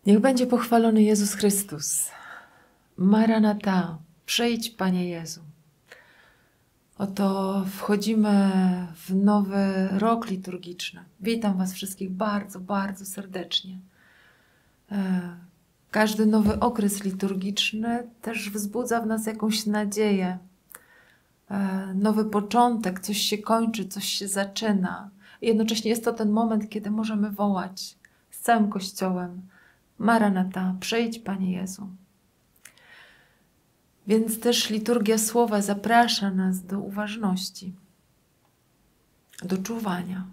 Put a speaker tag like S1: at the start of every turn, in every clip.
S1: Niech będzie pochwalony Jezus Chrystus. Maranata, przyjdź Panie Jezu. Oto wchodzimy w nowy rok liturgiczny. Witam Was wszystkich bardzo, bardzo serdecznie. Każdy nowy okres liturgiczny też wzbudza w nas jakąś nadzieję. Nowy początek, coś się kończy, coś się zaczyna. Jednocześnie jest to ten moment, kiedy możemy wołać z całym Kościołem: Maranata, przyjdź Panie Jezu. Więc też liturgia słowa zaprasza nas do uważności, do czuwania.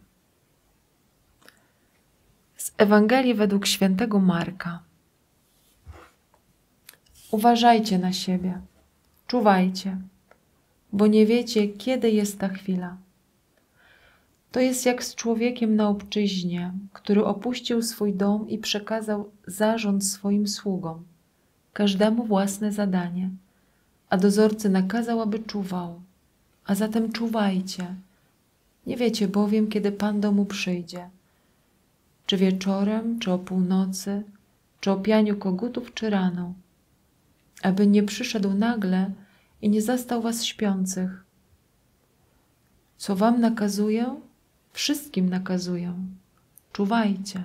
S1: Z Ewangelii według świętego Marka. Uważajcie na siebie, czuwajcie, bo nie wiecie, kiedy jest ta chwila. To jest jak z człowiekiem na obczyźnie, który opuścił swój dom i przekazał zarząd swoim sługom, każdemu własne zadanie, a dozorcy nakazał, aby czuwał. A zatem czuwajcie. Nie wiecie bowiem, kiedy Pan domu przyjdzie. Czy wieczorem, czy o północy, czy o pianiu kogutów, czy rano. Aby nie przyszedł nagle i nie zastał was śpiących. Co wam nakazuję, wszystkim nakazuję. Czuwajcie.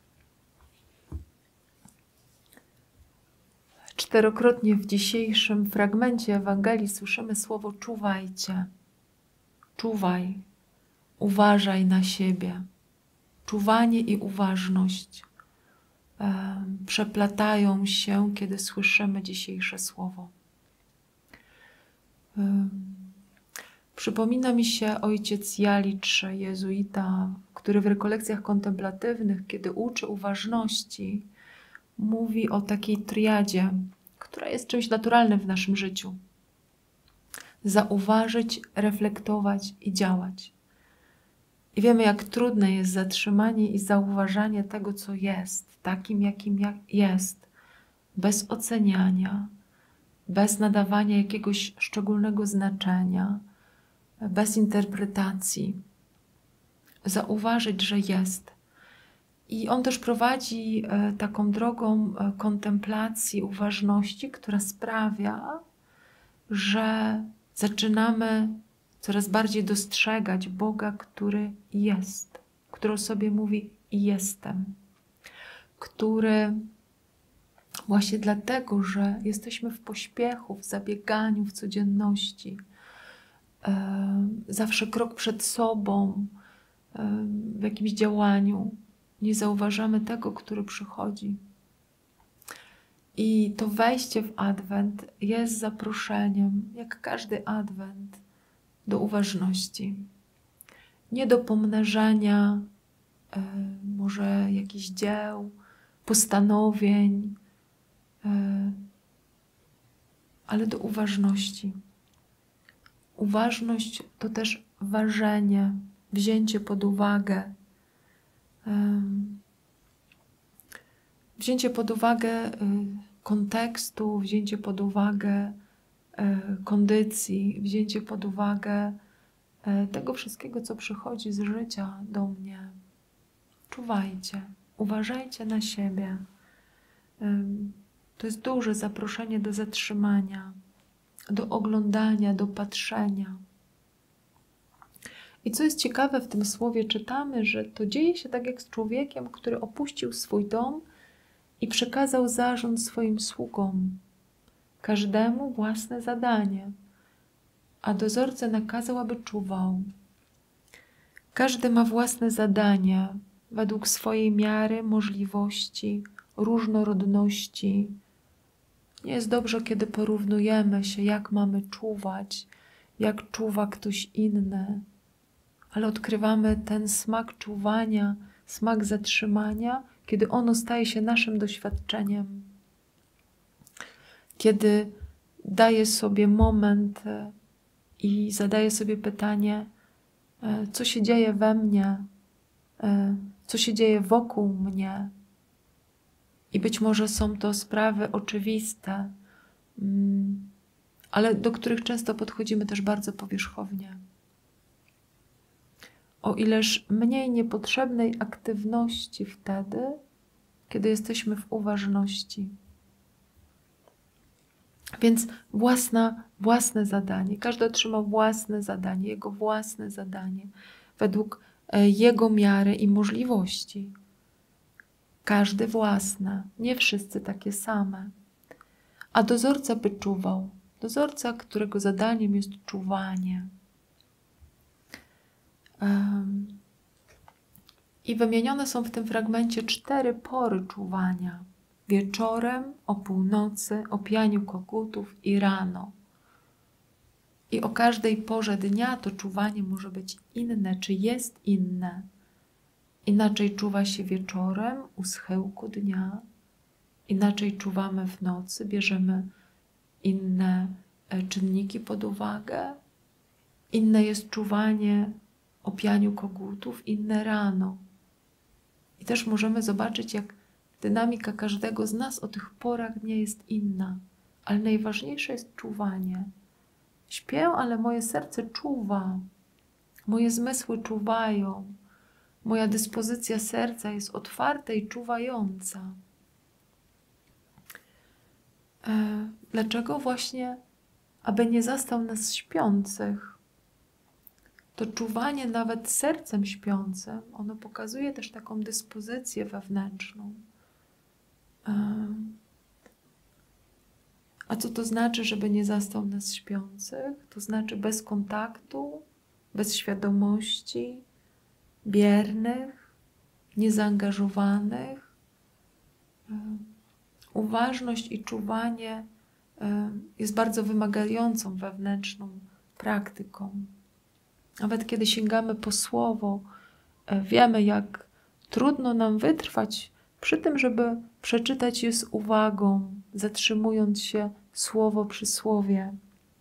S1: Czterokrotnie w dzisiejszym fragmencie Ewangelii słyszymy słowo czuwajcie. Czuwaj, uważaj na siebie. Czuwanie i uważność przeplatają się, kiedy słyszymy dzisiejsze słowo. Przypomina mi się ojciec Jalicz, jezuita, który w rekolekcjach kontemplatywnych, kiedy uczy uważności, mówi o takiej triadzie, która jest czymś naturalnym w naszym życiu. Zauważyć, reflektować i działać. I wiemy, jak trudne jest zatrzymanie i zauważanie tego, co jest, takim, jakim jest, bez oceniania, bez nadawania jakiegoś szczególnego znaczenia, bez interpretacji. Zauważyć, że jest. I on też prowadzi taką drogą kontemplacji, uważności, która sprawia, że zaczynamy coraz bardziej dostrzegać Boga, który jest, który o sobie mówi jestem, który właśnie dlatego, że jesteśmy w pośpiechu, w zabieganiu, w codzienności, zawsze krok przed sobą, w jakimś działaniu, nie zauważamy tego, który przychodzi. I to wejście w Adwent jest zaproszeniem, jak każdy Adwent, do uważności. Nie do pomnażania może jakichś dzieł, postanowień, ale do uważności. Uważność to też ważenie, wzięcie pod uwagę, kontekstu, wzięcie pod uwagę kondycji, wzięcie pod uwagę tego wszystkiego, co przychodzi z życia do mnie. Czuwajcie, uważajcie na siebie. To jest duże zaproszenie do zatrzymania, do oglądania, do patrzenia. I co jest ciekawe, w tym słowie czytamy, że to dzieje się tak jak z człowiekiem, który opuścił swój dom i przekazał zarząd swoim sługom, każdemu własne zadanie, a dozorca nakazał, aby czuwał. Każdy ma własne zadanie według swojej miary, możliwości, różnorodności. Nie jest dobrze, kiedy porównujemy się, jak mamy czuwać, jak czuwa ktoś inny, ale odkrywamy ten smak czuwania, smak zatrzymania, kiedy ono staje się naszym doświadczeniem. Kiedy daję sobie moment i zadaję sobie pytanie, co się dzieje we mnie, co się dzieje wokół mnie. I być może są to sprawy oczywiste, ale do których często podchodzimy też bardzo powierzchownie. O ileż mniej niepotrzebnej aktywności wtedy kiedy jesteśmy w uważności. Więc własne zadanie. Każdy otrzyma własne zadanie, jego własne zadanie, według jego miary i możliwości. Każdy własne, nie wszyscy takie same. A dozorca by czuwał. Dozorca, którego zadaniem jest czuwanie. I wymienione są w tym fragmencie 4 pory czuwania. Wieczorem, o północy, o pianiu kogutów i rano. I o każdej porze dnia to czuwanie może być inne, czy jest inne. Inaczej czuwa się wieczorem, u schyłku dnia. Inaczej czuwamy w nocy, bierzemy inne czynniki pod uwagę. Inne jest czuwanie o pianiu kogutów, inne rano. I też możemy zobaczyć, jak dynamika każdego z nas o tych porach dnia jest inna. Ale najważniejsze jest czuwanie. Śpię, ale moje serce czuwa. Moje zmysły czuwają. Moja dyspozycja serca jest otwarta i czuwająca. Dlaczego? Właśnie, aby nie zastał nas śpiących. To czuwanie nawet sercem śpiącym, ono pokazuje też taką dyspozycję wewnętrzną. A co to znaczy, żeby nie zastał nas śpiących? To znaczy bez kontaktu, bez świadomości, biernych, niezaangażowanych. Uważność i czuwanie jest bardzo wymagającą wewnętrzną praktyką. Nawet kiedy sięgamy po słowo, wiemy, jak trudno nam wytrwać przy tym, żeby przeczytać je z uwagą, zatrzymując się słowo przy słowie.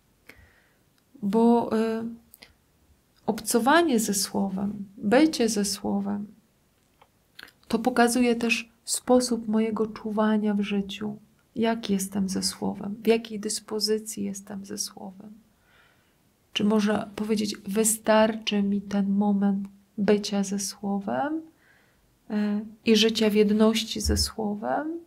S1: Bo obcowanie ze słowem, bycie ze słowem, to pokazuje też sposób mojego czuwania w życiu. Jak jestem ze słowem, w jakiej dyspozycji jestem ze słowem. Czy można powiedzieć, wystarczy mi ten moment bycia ze słowem i życia w jedności ze słowem?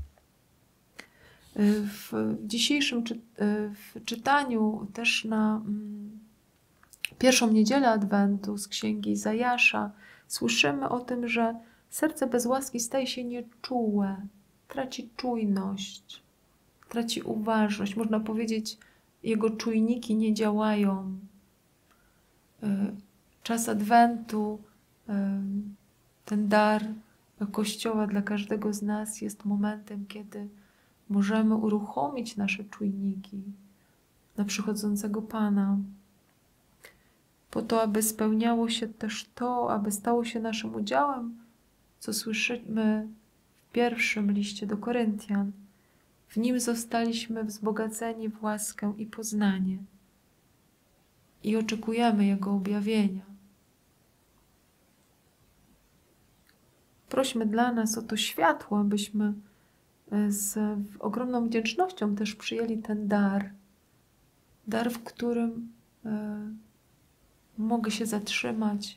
S1: W dzisiejszym czytaniu też na pierwszą niedzielę Adwentu z księgi Izajasza słyszymy o tym, że serce bez łaski staje się nieczułe, traci czujność, traci uważność. Można powiedzieć, jego czujniki nie działają. Czas Adwentu, ten dar Kościoła dla każdego z nas jest momentem, kiedy możemy uruchomić nasze czujniki na przychodzącego Pana, po to, aby spełniało się też to, aby stało się naszym udziałem, co słyszymy w pierwszym liście do Koryntian. W nim zostaliśmy wzbogaceni w łaskę i poznanie i oczekujemy Jego objawienia. Prośmy dla nas o to światło, abyśmy z ogromną wdzięcznością też przyjęli ten dar. Dar, w którym mogę się zatrzymać,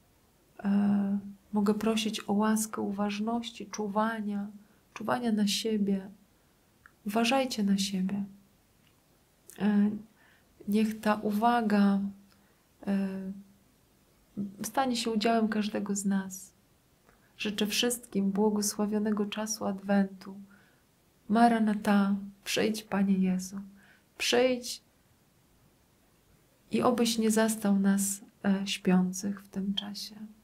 S1: mogę prosić o łaskę uważności, czuwania na siebie. Uważajcie na siebie. Niech ta uwaga stanie się udziałem każdego z nas. Życzę wszystkim błogosławionego czasu Adwentu. Maranatha, przyjdź, Panie Jezu. Przyjdź i obyś nie zastał nas śpiących w tym czasie.